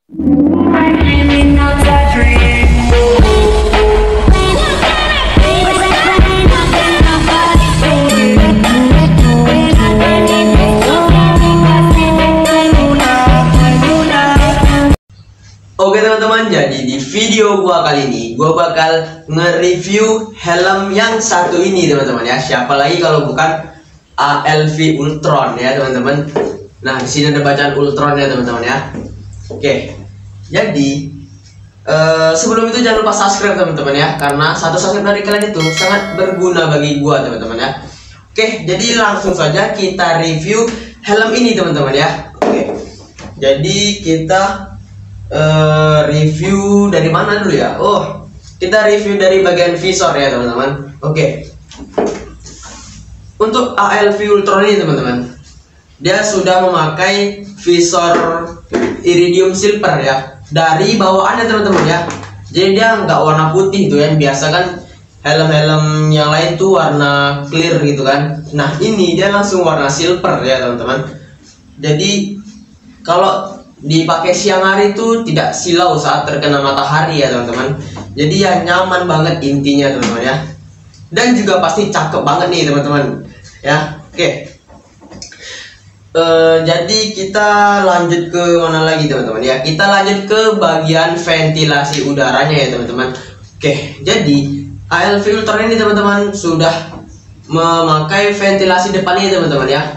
Oke teman-teman, jadi di video gua kali ini gua bakal nge-review helm yang satu ini teman-teman ya. Siapa lagi kalau bukan ALV Ultron ya teman-teman. Nah, di sini ada bacaan Ultron ya teman-teman ya. Oke. Jadi sebelum itu jangan lupa subscribe teman-teman ya, karena satu subscribe dari kalian itu sangat berguna bagi gua teman-teman ya. Oke, jadi langsung saja kita review helm ini teman-teman ya. Oke. Jadi kita review dari mana dulu ya? Oh, kita review dari bagian visor ya teman-teman. Oke. Untuk ALV Ultron ini teman-teman, dia sudah memakai visor iridium silver ya dari bawaannya teman-teman ya. Jadi dia nggak warna putih itu yang biasa kan helm-helm yang lain tuh warna clear gitu kan. Nah ini dia langsung warna silver ya teman-teman. Jadi kalau dipakai siang hari itu tidak silau saat terkena matahari ya teman-teman. Jadi ya nyaman banget intinya teman-teman ya. Dan juga pasti cakep banget nih teman-teman ya. Oke. Jadi kita lanjut ke mana lagi teman-teman ya. Kita lanjut ke bagian ventilasi udaranya ya teman-teman. Oke. Jadi ALV Ultron ini teman-teman sudah memakai ventilasi depannya teman-teman ya.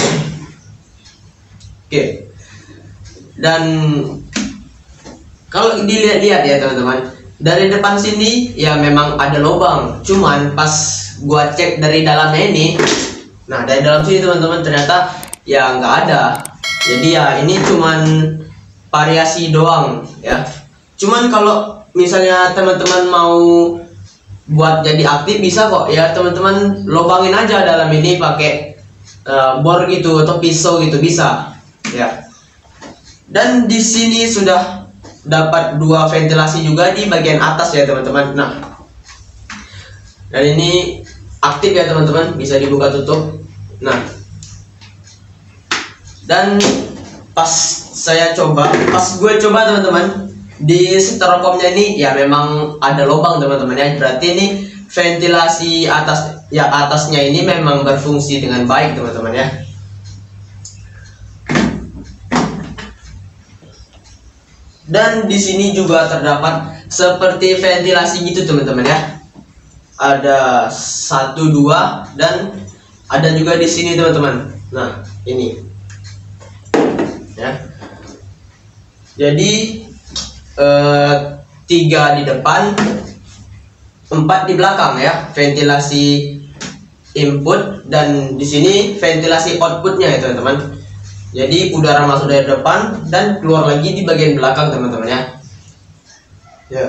Oke. Dan kalau dilihat-lihat ya teman-teman, dari depan sini ya memang ada lubang, cuman pas gua cek dari dalamnya ini, nah dari dalam sini teman-teman ternyata ya nggak ada. Jadi ya ini cuman variasi doang ya. Cuman kalau misalnya teman-teman mau buat jadi aktif bisa kok ya teman-teman, lubangin aja dalam ini pakai bor gitu atau pisau gitu bisa ya. Dan di sini sudah dapat dua ventilasi juga di bagian atas ya teman-teman. Nah, dan ini aktif ya teman-teman, bisa dibuka tutup. Nah, dan pas gue coba teman-teman di styrofoamnya ini ya memang ada lubang teman-teman ya. Berarti ini ventilasi atasnya ini memang berfungsi dengan baik teman-teman ya. Dan di sini juga terdapat seperti ventilasi gitu teman-teman ya. Ada 1, 2 dan ada juga di sini teman-teman. Nah, ini. Ya. Jadi 3 di depan, 4 di belakang ya. Ventilasi input dan di sini ventilasi outputnya ya teman-teman. Jadi udara masuk dari depan dan keluar lagi di bagian belakang teman-teman ya. Ya.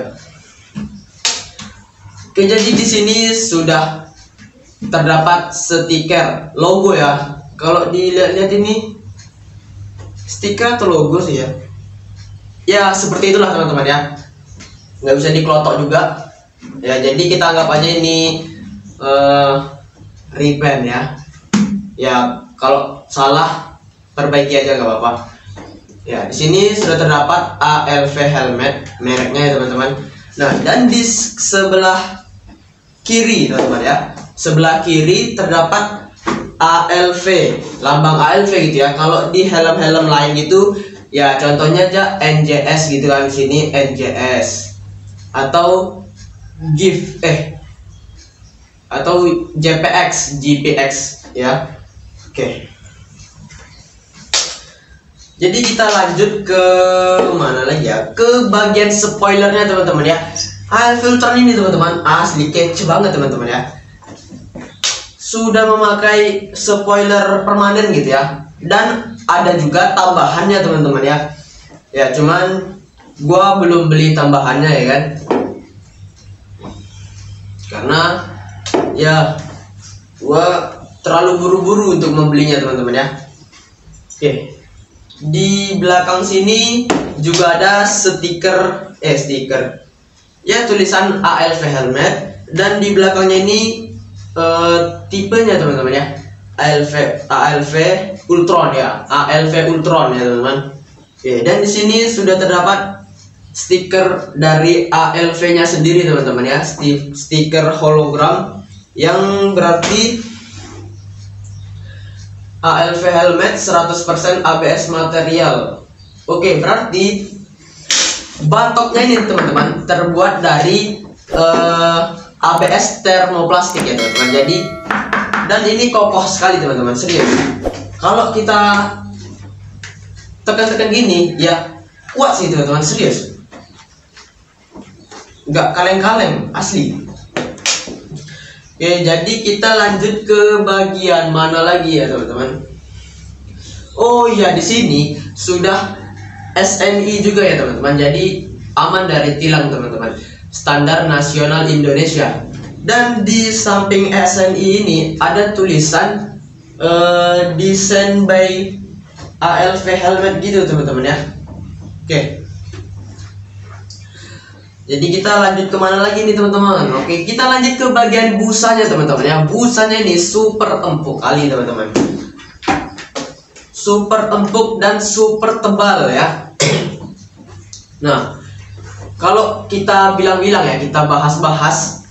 Oke, jadi di sini sudah terdapat stiker logo ya. Kalau dilihat-lihat ini stiker atau logo sih ya. Ya seperti itulah teman-teman ya. Nggak bisa dikelotok juga. Ya jadi kita anggap aja ini rebrand ya. Ya kalau salah perbaiki aja nggak apa-apa. Ya di sini sudah terdapat ALV helmet mereknya ya teman-teman. Nah dan di sebelah kiri teman-teman ya, sebelah kiri terdapat ALV, lambang ALV gitu ya. Kalau di helm-helm lain gitu ya contohnya aja NJS gitu kan, di sini NJS atau GIF atau GPX ya. Oke. Jadi kita lanjut ke mana lagi ya? Ke bagian spoilernya teman-teman ya. ALV Ultron ini teman-teman asli kece banget teman-teman ya. Sudah memakai spoiler permanen gitu ya. Dan ada juga tambahannya teman-teman ya. Ya cuman gua belum beli tambahannya ya kan. Karena ya gua terlalu buru-buru untuk membelinya teman-teman ya. Oke. Di belakang sini juga ada stiker ya tulisan ALV helmet, dan di belakangnya ini tipenya teman-teman ya, ALV Ultron ya, ALV Ultron ya teman-teman. Oke, dan di sini sudah terdapat stiker dari ALV-nya sendiri teman-teman ya, stiker hologram yang berarti ALV helmet 100% ABS material. Oke, berarti batoknya ini teman-teman terbuat dari ABS termoplastik ya teman-teman. Jadi dan ini kokoh sekali teman-teman, serius. Kalau kita tekan-tekan gini ya kuat sih teman-teman, serius. Nggak kaleng-kaleng, asli. Oke, jadi kita lanjut ke bagian mana lagi ya teman-teman? Oh iya, di sini sudah SNI juga ya teman-teman. Jadi aman dari tilang teman-teman. Standar Nasional Indonesia. Dan di samping SNI ini ada tulisan design by ALV helmet gitu teman-teman ya. Oke. Jadi kita lanjut kemana lagi nih teman-teman? Oke, kita lanjut ke bagian busanya teman-teman ya. Busanya ini super empuk kali teman-teman. Super empuk dan super tebal ya. Nah, kalau kita bilang-bilang ya, kita bahas-bahas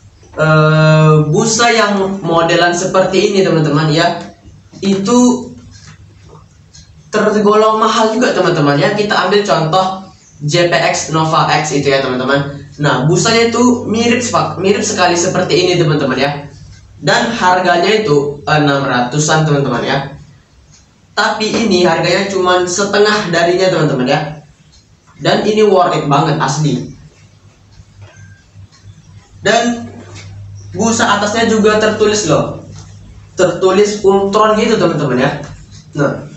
busa yang modelan seperti ini teman-teman ya, itu tergolong mahal juga teman-teman ya. Kita ambil contoh JPX Nova X itu ya teman-teman. Nah, busanya itu mirip sekali seperti ini teman-teman ya. Dan harganya itu 600-an teman-teman ya. Tapi ini harganya cuma setengah darinya teman-teman ya. Dan ini worth it banget asli. Dan busa atasnya juga tertulis loh. Tertulis Ultron gitu teman-teman ya. Nah,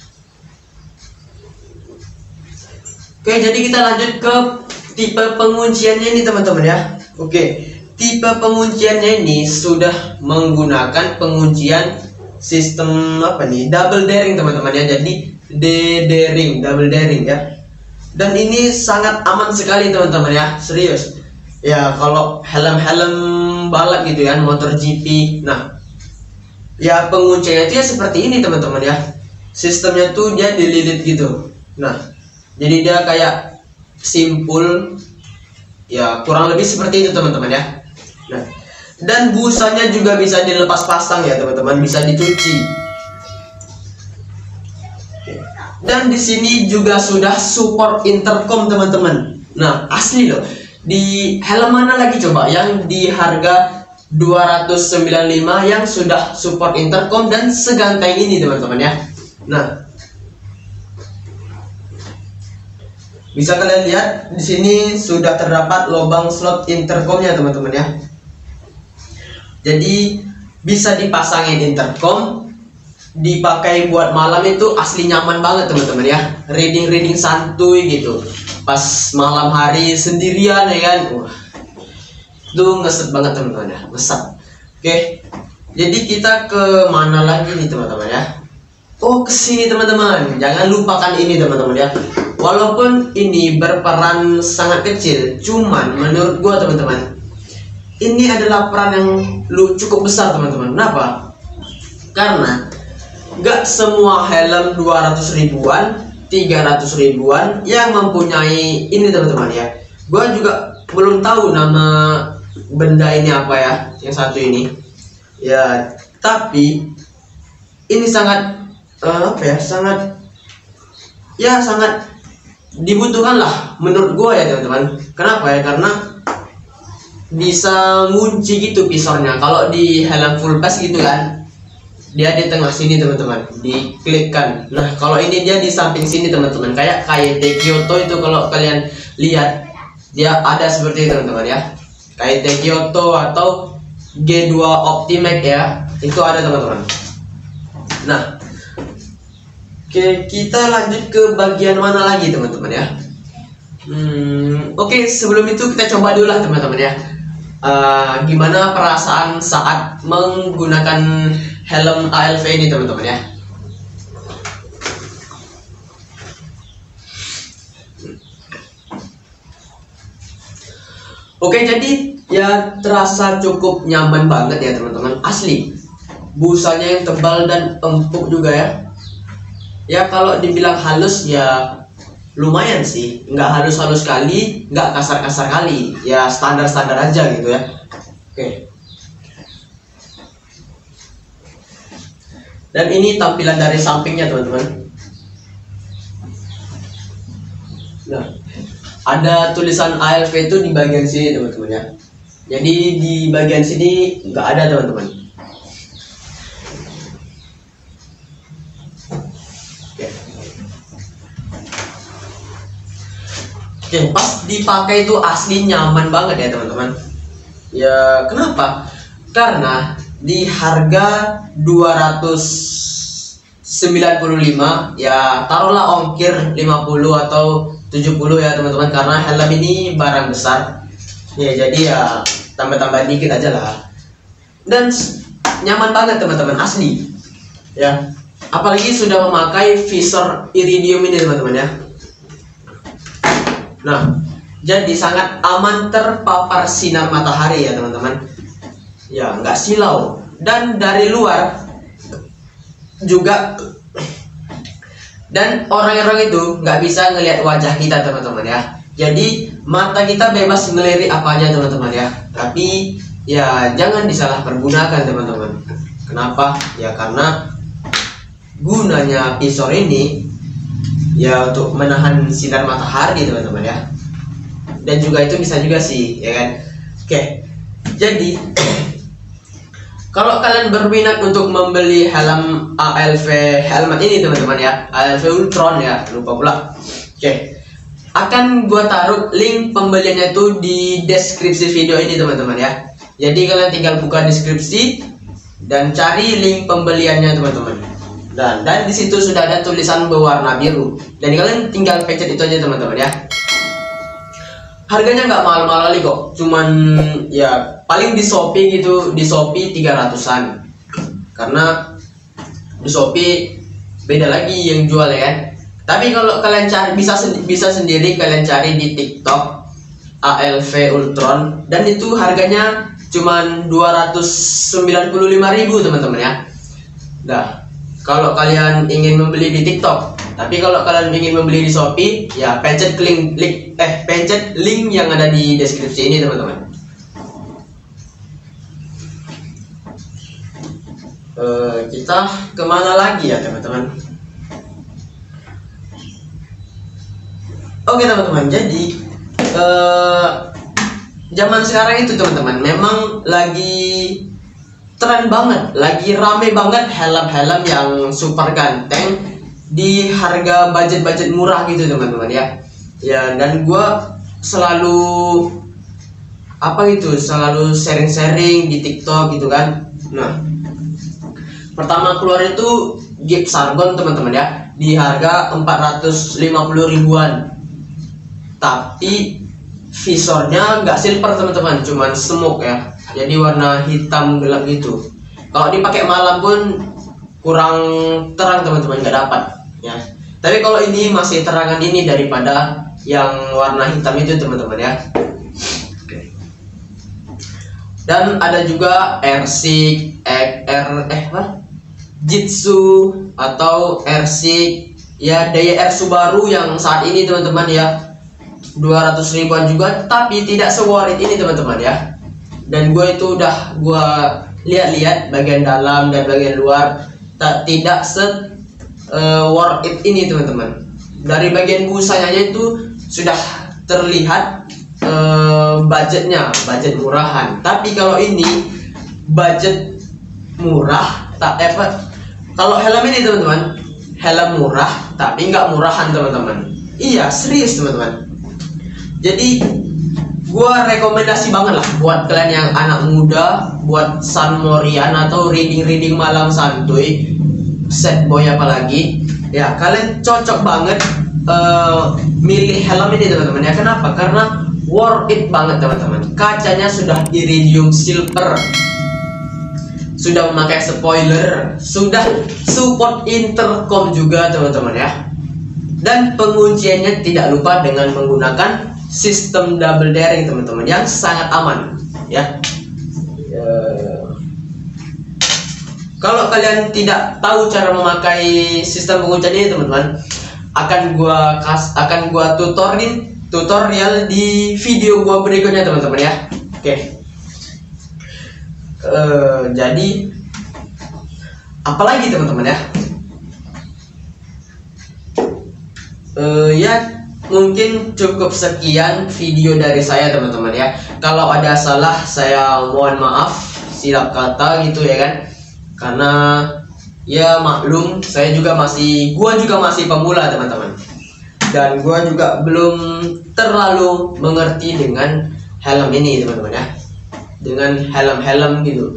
oke, jadi kita lanjut ke tipe pengunciannya ini teman-teman ya. Oke, tipe pengunciannya ini sudah menggunakan penguncian sistem apa nih? Double daring teman-teman ya. Jadi D-daring, double daring ya. Dan ini sangat aman sekali teman-teman ya, serius. Ya, kalau helm-helm balap gitu ya, motor GP. Nah, ya pengunciannya itu ya seperti ini teman-teman ya. Sistemnya tuh dia dililit gitu. Nah, jadi dia kayak simpul ya, kurang lebih seperti itu teman-teman ya. Nah, dan busanya juga bisa dilepas pasang ya teman-teman, bisa dicuci. Dan di sini juga sudah support intercom teman-teman. Nah, asli loh. Di helm mana lagi coba yang di harga 295 yang sudah support intercom dan seganteng ini teman-teman ya. Nah, bisa kalian lihat di sini sudah terdapat lubang slot intercomnya teman-teman ya. Jadi bisa dipasangin intercom, dipakai buat malam itu asli nyaman banget teman-teman ya. Reading santuy gitu. Pas malam hari sendirian ya kan. Wah, itu ngeset banget teman-teman ya, ngeset. Oke. Jadi kita ke mana lagi nih teman-teman ya? Oh, ke sini teman-teman. Jangan lupakan ini teman-teman ya. Walaupun ini berperan sangat kecil, cuman menurut gua teman-teman, ini adalah peran yang cukup besar teman-teman. Kenapa? Karena gak semua helm 200 ribuan, 300 ribuan yang mempunyai ini teman-teman ya. Gua juga belum tahu nama benda ini apa ya, yang satu ini ya, tapi ini sangat apa ya, sangat dibutuhkan lah menurut gua ya teman-teman. Kenapa ya? Karena bisa ngunci gitu visornya. Kalau di helm full face gitu kan, dia di tengah sini teman-teman, diklikkan. Nah, kalau ini dia di samping sini teman-teman, kayak KYT Kyoto itu kalau kalian lihat dia ada seperti itu teman-teman ya. KYT Kyoto atau G2 Optimax ya, itu ada teman-teman. Nah, oke, kita lanjut ke bagian mana lagi teman-teman ya. Oke, sebelum itu kita coba dulu lah teman-teman ya. Gimana perasaan saat menggunakan helm ALV ini teman-teman ya. Oke, jadi ya terasa cukup nyaman banget ya teman-teman, asli. Busanya yang tebal dan empuk juga ya. Ya kalau dibilang halus ya lumayan sih, nggak halus-halus kali, nggak kasar-kasar kali, ya standar-standar aja gitu ya. Oke. Dan ini tampilan dari sampingnya teman-teman. Nah, ada tulisan ALV itu di bagian sini teman-teman ya. Jadi di bagian sini nggak ada teman-teman. Oke, pas dipakai itu asli nyaman banget ya teman-teman. Ya kenapa? Karena di harga 295 ya, taruhlah ongkir 50 atau 70 ya teman-teman, karena helm ini barang besar ya, jadi ya tambah-tambah dikit aja lah. Dan nyaman banget teman-teman, asli ya, apalagi sudah memakai visor iridium ini teman-teman ya. Nah, jadi sangat aman terpapar sinar matahari ya teman-teman ya, nggak silau. Dan dari luar juga, dan orang-orang itu nggak bisa ngelihat wajah kita teman-teman ya, jadi mata kita bebas ngelirik apanya teman-teman ya. Tapi ya jangan disalahpergunakan teman-teman. Kenapa? Ya karena gunanya visor ini ya untuk menahan sinar matahari teman-teman ya, dan juga itu bisa juga sih ya kan. Oke, jadi kalau kalian berminat untuk membeli helm ALV helmet ini teman-teman ya, ALV Ultron ya, lupa pula. Oke, akan gua taruh link pembeliannya itu di deskripsi video ini teman-teman ya. Jadi kalian tinggal buka deskripsi dan cari link pembeliannya teman-teman. Dan di situ sudah ada tulisan berwarna biru. Dan kalian tinggal pencet itu aja teman-teman ya. Harganya nggak mahal-mahal kali kok, cuman ya paling di Shopee gitu, di Shopee 300-an. Karena di Shopee beda lagi yang jual ya kan. Tapi kalau kalian cari bisa sendiri kalian cari di TikTok ALV Ultron, dan itu harganya cuman 295.000 teman-teman ya. Nah, kalau kalian ingin membeli di TikTok, tapi kalau kalian ingin membeli di Shopee ya pencet link yang ada di deskripsi ini teman-teman. Kita kemana lagi ya teman-teman? Oke teman-teman, jadi zaman sekarang itu teman-teman memang lagi tren banget, lagi rame banget helm-helm yang super ganteng di harga budget murah gitu teman-teman ya. Ya, dan gua selalu selalu sharing di TikTok gitu kan. Nah, pertama keluar itu Jeep Sargon teman-teman ya, di harga 450 ribuan. Tapi visornya nggak silver teman-teman, cuman smoke ya. Jadi warna hitam gelap gitu. Kalau dipakai malam pun kurang terang teman-teman, nggak dapat ya. Tapi kalau ini masih terangan ini daripada yang warna hitam itu teman-teman ya. Oke. Dan ada juga Jitsu atau R6 ya, DYR Subaru yang saat ini teman-teman ya 200 ribuan juga, tapi tidak se-worth it ini teman-teman ya. Dan gue itu udah gue lihat-lihat bagian dalam dan bagian luar, tidak worth it ini teman-teman. Dari bagian busanya itu sudah terlihat budget murahan. Tapi kalau ini budget murah kalau helm ini teman-teman, helm murah tapi nggak murahan teman-teman. Iya serius teman-teman. Jadi gua rekomendasi banget lah buat kalian yang anak muda, buat San Morian atau reading malam santuy, set boy apalagi ya, kalian cocok banget milih helm ini teman-teman ya. Kenapa? Karena worth it banget teman-teman. Kacanya sudah iridium silver, sudah memakai spoiler, sudah support intercom juga teman-teman ya. Dan pengunciannya tidak lupa dengan menggunakan sistem double daring teman-teman yang sangat aman ya. Kalau kalian tidak tahu cara memakai sistem penguncian ini teman-teman, akan gua tutorial di video gua berikutnya teman-teman ya. Oke. Jadi apalagi teman-teman ya. Ya mungkin cukup sekian video dari saya teman-teman ya. Kalau ada salah saya mohon maaf, silap kata gitu ya kan. Karena ya maklum gua juga masih pemula teman-teman. Dan gua juga belum terlalu mengerti dengan helm ini teman-teman ya. Dengan helm-helm gitu.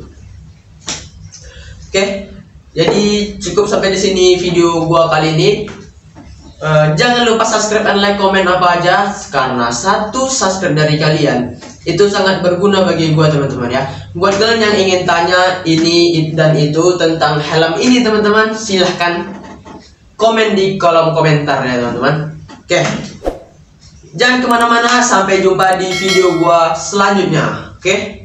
Oke. Jadi cukup sampai di sini video gua kali ini. Jangan lupa subscribe dan like, komen apa aja, karena satu subscribe dari kalian itu sangat berguna bagi gua teman-teman ya. Buat kalian yang ingin tanya ini dan itu tentang helm ini teman-teman, silahkan komen di kolom komentar ya teman-teman. Oke, jangan kemana-mana, sampai jumpa di video gua selanjutnya. Oke.